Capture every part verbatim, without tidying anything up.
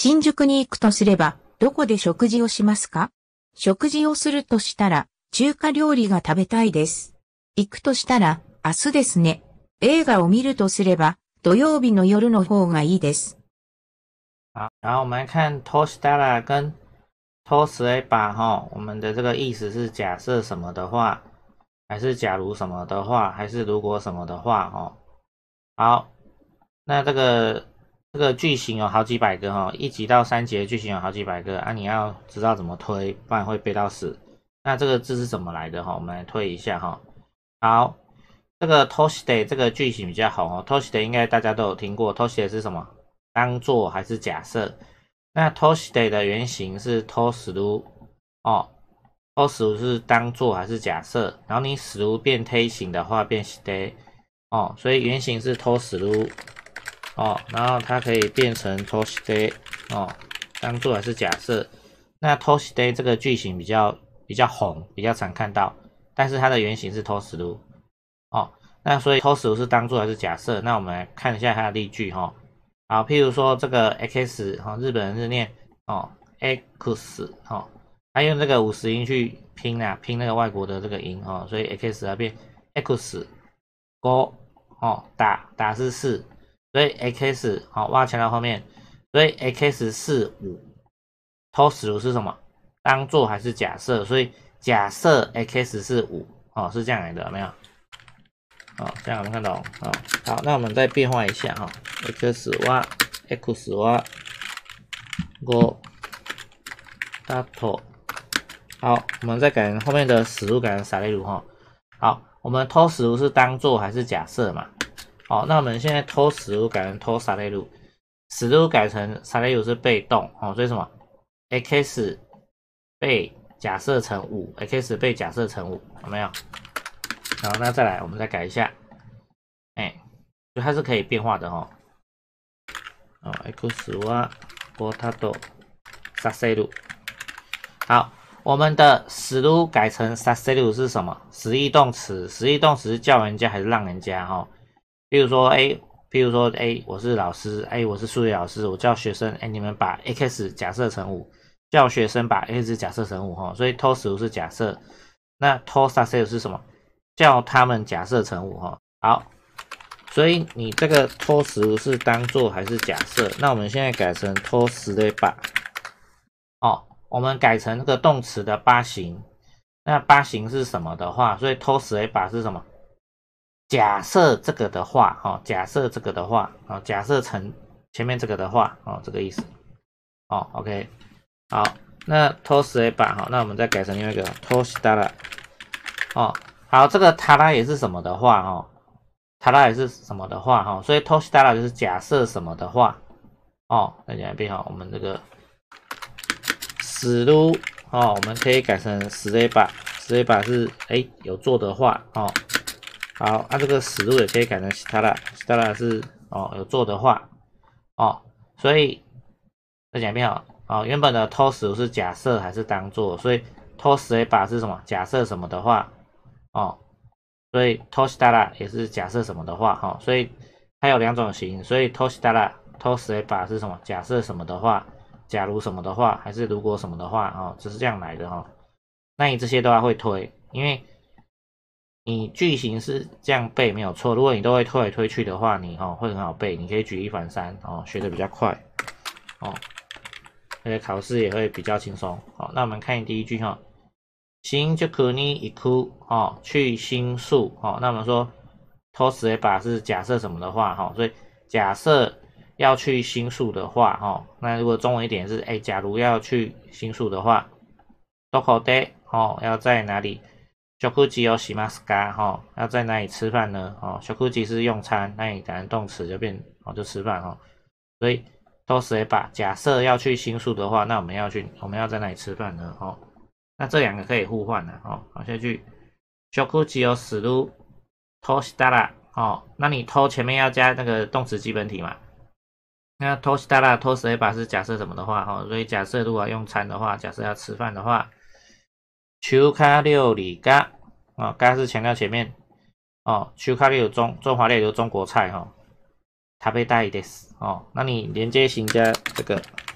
新宿に行くとすれば、どこで食事をしますか？食事をするとしたら、中華料理が食べたいです。行くとしたら、明日ですね。映画を見るとすれば、土曜日の夜の方がいいです。 好，然后我们来看 tostada 跟 toseba 哈，我们的这个意思是假设什么的话，还是假如什么的话，还是如果什么的话哈。好，那这个这个句型有好几百个哈，一集到三集的句型有好几百个啊，你要知道怎么推，不然会背到死。那这个字是怎么来的哈？我们来推一下哈。好，这个 toshide 这个句型比较好哦 ，toshide 应该大家都有听过 ，toshide 是什么？当做还是假设？那 toshide 的原型是 tosru 哦 ，tosru 是当做还是假设？然后你 sru 变推型的话变 shide 哦，所以原型是 tosru 哦，然后它可以变成 toshide 哦，当做还是假设？那 toshide 这个句型比较比较红，比较常看到，但是它的原型是 tosru 哦，那所以 tosru 是当做还是假设？那我们来看一下它的例句哈、哦。好，譬如说这个 x 哈、哦，日本人是念哦 x 哈、哦，他用这个五十音去拼啊，拼那个外国的这个音哈、哦，所以 x 要变 x 勾哦，打打是四，所以 x 好、哦，挖强调后面，所以 x 四五 tosru 是什么？当做还是假设？所以假设 x 是五哦，是这样来的，有没有？好，这样我们看懂啊。好，那我们再变化一下哈 ，x は x は五だと。好，我们再改成后面的实物改成される哈。好，我们偷实物是当做还是假设嘛？好，那我们现在偷实物改成偷される，实物改成される是被动哦，所以什么 ？x 被假設成五 ，x 被假設成五，有没有？好，那再来，我们再改一下，哎，就它是可以变化的哦。哦 ，x はポテトさせる。好，我们的する改成させる是什么？实义动词，实义动词是叫人家还是让人家哈、哦？比如说，哎，比如说，哎，我是老师，哎，我是数学老师，我叫学生，哎，你们把 x 假设成五，叫学生把 x 假设成五哈、哦，所以偷食是假设，那偷させる是什么？叫他们假设成五哈，好，所以你这个偷食是当做还是假设？那我们现在改成偷食的吧，哦，我们改成那个动词的八形，那八形是什么的话？所以偷食的吧是什么？假设这个的话，哦，假设这个的话，哦，假设成前面这个的话，哦，这个意思，哦 ，OK， 好，那偷食的吧，好，那我们再改成另外一个偷食的了，哦。好，这个塔拉也是什么的话哈，塔拉也是什么的话哈，所以 tostada 就是假设什么的话哦。那讲一遍哈，我们这个死路哦，我们可以改成死雷把，死雷把是哎有做的话哦。好，那、啊、这个死路也可以改成 stara，stara 是哦有做的话哦。所以再讲一遍哈，哦，原本的 tos 是假设还是当做，所以 toseba 是什么？假设什么的话。哦，所以 tostada 也是假设什么的话哈、哦，所以它有两种型，所以 tostada toseba 是什么？假设什么的话，假如什么的话，还是如果什么的话哦，只是这样来的哈、哦。那你这些都要会推，因为你句型是这样背没有错。如果你都会推来推去的话，你哦会很好背，你可以举一反三哦，学的比较快哦，而且考试也会比较轻松。好，那我们看第一句哈、哦。新宿に行く哦，去新宿哦。那我们说 toseba 是假设什么的话哈、哦，所以假设要去新宿的话哈、哦，那如果中文一点是哎，假如要去新宿的话，どこで哦要在哪里？食事をしますか哈，要在哪里吃饭呢？哦，食事是用餐，那你改成动词就变哦就吃饭哈、哦。所以 toseba 假设要去新宿的话，那我们要去我们要在哪里吃饭呢？哦。那这两个可以互换的哦。好，下句食事をするとしたら哦，那你偷前面要加那个动词基本体嘛？那としたらとすれば是假设什么的话哦，所以假设如果要用餐的话，假设要吃饭的话，中華料理が哦，が是强调前面哦，中華料理中中华料理中国菜哈、哦，食べたいです哦。那你连接型加这个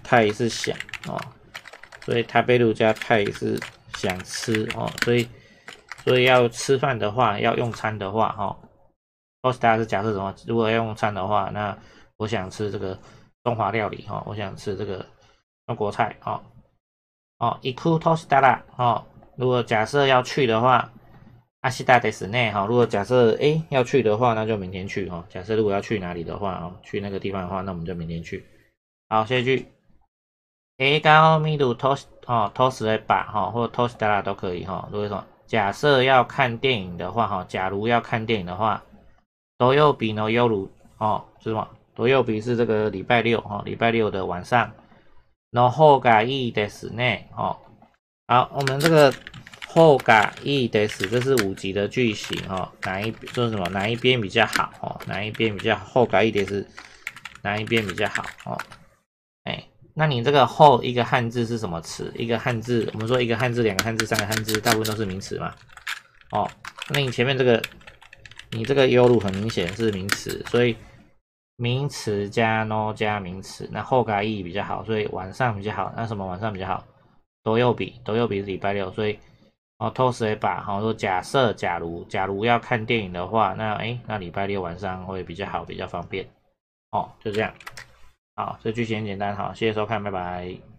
太是想哦，所以食べる加太是想吃哦，所以所以要吃饭的话，要用餐的话哦。toast 是假设什么？如果要用餐的话，那我想吃这个中华料理哈、哦，我想吃这个中国菜哦哦，行くとしたら哦，如果假设要去的话，明日ですね哈，如果假設诶要去的话，那就明天去哈、哦。假设如果要去哪里的话哦，去那个地方的话，那我们就明天去。好，下一句。映画を見ると哦，とすれば哈，或としたら都可以哈。如果说假设要看电影的话哈，假如要看电影的话。土曜日の夜哦，是什么？土曜日是这个礼拜六哦，礼拜六的晚上。の方がいいですね哦。好，我们这个方がいいです，这是五级的句型哦。哪一说什么？哪一边比较好哦？哪一边比较好？方がいいです，哪一边比较好哦？哎，那你这个后一个汉字是什么词？一个汉字，我们说一个汉字、两个汉字、三个汉字，大部分都是名词嘛。哦，那你前面这个。你这个优路很明显是名词，所以名词加 no 加名词，那后改意比较好，所以晚上比较好。那什么晚上比较好？都右比，都右比是礼拜六，所以哦，偷时也把好说假设，假如假如要看电影的话，那哎，那礼拜六晚上会比较好，比较方便。哦，就这样。好，这句型很简单，好，谢谢收看，拜拜。